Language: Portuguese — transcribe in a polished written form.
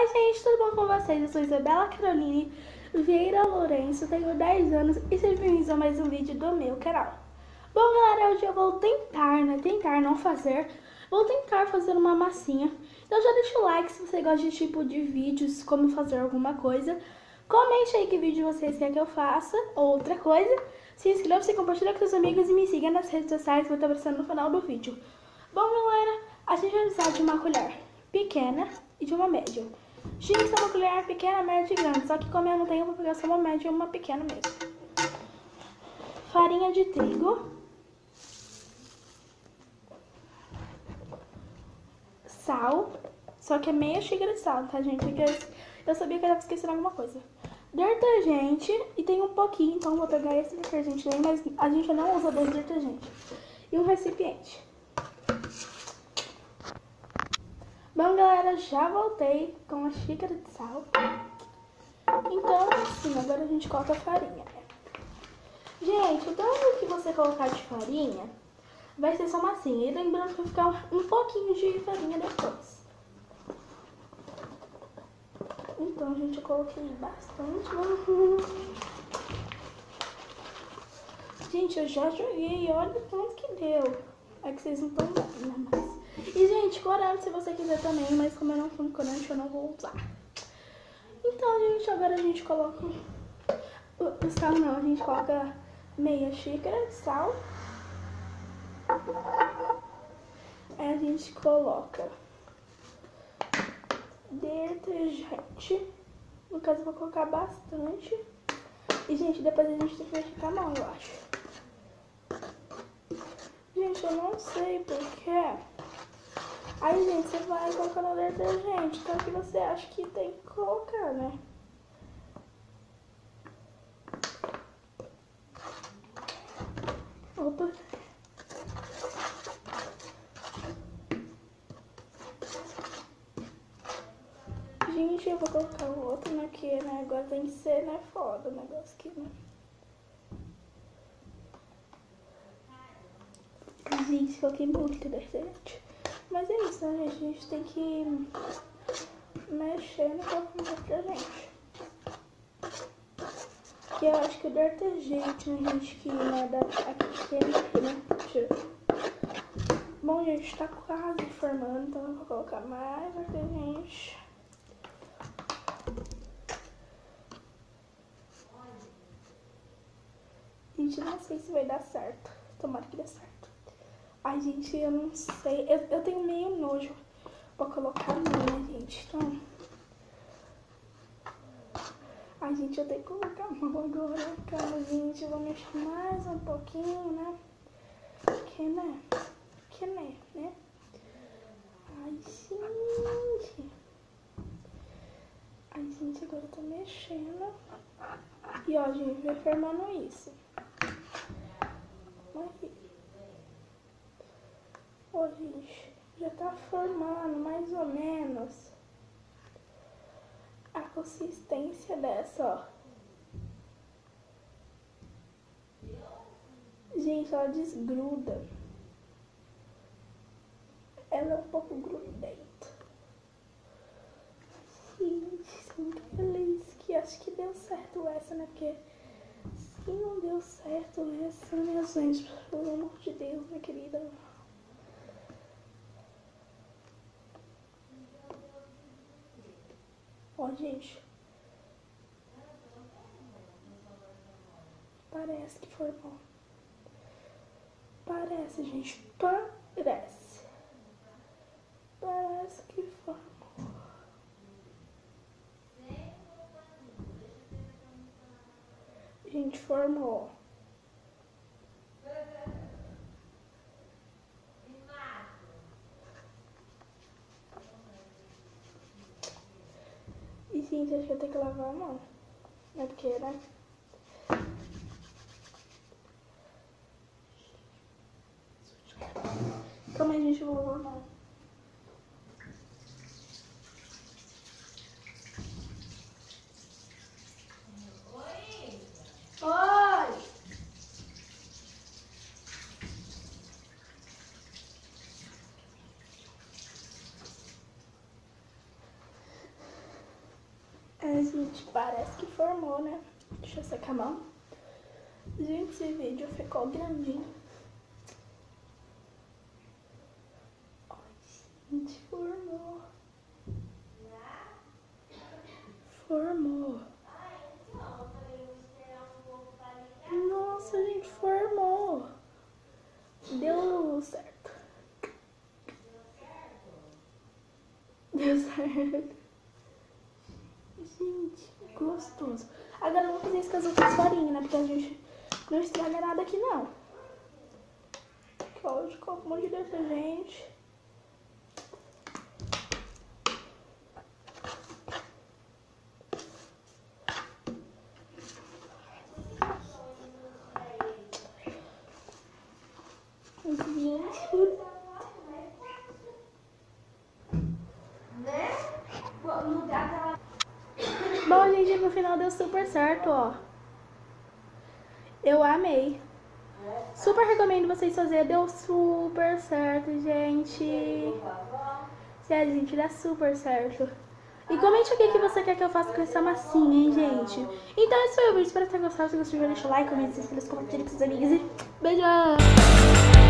Oi gente, tudo bom com vocês? Eu sou Isabela Caroline Vieira Lourenço, tenho 10 anos e sejam bem-vindos a mais um vídeo do meu canal. Bom galera, hoje eu vou tentar fazer uma massinha. Então já deixa o like se você gosta de tipo de vídeos, como fazer alguma coisa. Comente aí que vídeo vocês querem que eu faça, ou outra coisa. Se inscreva, se compartilha com seus amigos e me siga nas redes sociais que vai estar aparecendo no final do vídeo. Bom galera, a gente vai precisar de uma colher pequena e de uma média. Tinha que ser uma colher pequena, média e grande, só que como eu não tenho, eu vou pegar só uma média e uma pequena mesmo. Farinha de trigo, sal, só que é meia xícara de sal, tá gente? Porque eu sabia que eu estava esquecendo alguma coisa. Detergente, e tem um pouquinho, então vou pegar esse detergente aí, mas a gente não usa dois detergentes. E um recipiente. Bom galera, já voltei com a xícara de sal. Então, assim, agora a gente coloca a farinha. Gente, o tanto que você colocar de farinha vai ser só massinha. E lembrando que vai ficar um pouquinho de farinha depois. Então, gente, eu coloquei bastante. Gente, eu já joguei, olha o tanto que deu. É que vocês não estão vendo, né? Mas... E, gente, corante se você quiser também, mas como eu não fumo corante, eu não vou usar. Então, gente, agora a gente coloca... O sal não, a gente coloca meia xícara de sal. Aí a gente coloca detergente. No caso, eu vou colocar bastante. E, gente, depois a gente tem que mexer com a mão, eu acho. Gente, eu não sei porquê. Aí, gente, você vai colocando o detergente, então que você acha que tem que colocar, né? Opa. Gente, eu vou colocar o outro, né? Que, né, agora tem que ser, né, foda o negócio aqui, né? Gente, coloquei muito detergente. Mas é isso, né, gente? A gente tem que mexer no detergente. Que eu acho que o detergente, né, gente, que né, dá aquele, né? Bom, gente, tá quase formando, então eu vou colocar mais detergente. Gente, não sei se vai dar certo. Tomara que dê certo. Ai, gente, eu não sei. Eu tenho meio nojo pra colocar a mão, né, gente? Então... Ai, gente, eu tenho que colocar a mão agora. Calma, gente, eu vou mexer mais um pouquinho, né? Que, né? Ai, gente. Ai, gente, agora eu tô mexendo. E, ó, gente, vai formando isso. Aqui. Ó, gente, já tá formando mais ou menos a consistência dessa, ó. Gente, ela desgruda. Ela é um pouco grudenta. Gente, estou muito feliz que acho que deu certo essa, né? Porque se não deu certo essa, minha gente, pelo amor de Deus, minha querida. Ó, gente. Parece que foi bom. Parece, gente. Parece. Parece que foi bom. Gente, formou. E gente, acho que eu tenho que lavar a mão. É porque, né? Calma aí, gente, eu vou lavar a mão. Oi! Mas, gente, parece que formou, né? Deixa eu secar a mão. Gente, esse vídeo ficou grandinho. Ai, gente, formou. Formou. Nossa, gente, formou. Deu certo. Deu certo. Gente, gostoso. Agora eu vou fazer isso com as outras farinhas, né? Porque a gente não estraga nada aqui, não. Aqui, ó, hoje coloco um monte de detergente. Gente. Bom, gente, no final deu super certo, ó. Eu amei. Super recomendo vocês fazerem. Deu super certo, gente. Sério, gente, dá super certo. E comente o que você quer que eu faça com essa massinha, hein, gente. Então esse foi o vídeo. Espero que tenham gostado. Se gostou, deixa o like, comenta, se inscreva, compartilha com seus amigos. E beijão!